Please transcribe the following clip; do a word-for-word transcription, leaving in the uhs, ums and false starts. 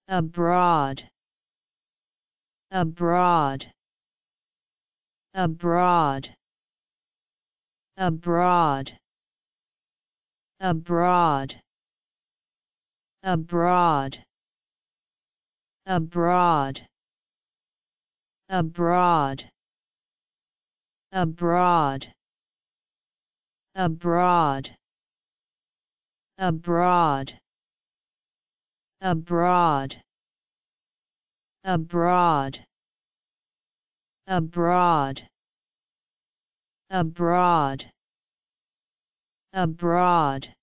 abroad, abroad, abroad, abroad, abroad, abroad, abroad, abroad, abroad, abroad, abroad, abroad, abroad, abroad, abroad, abroad,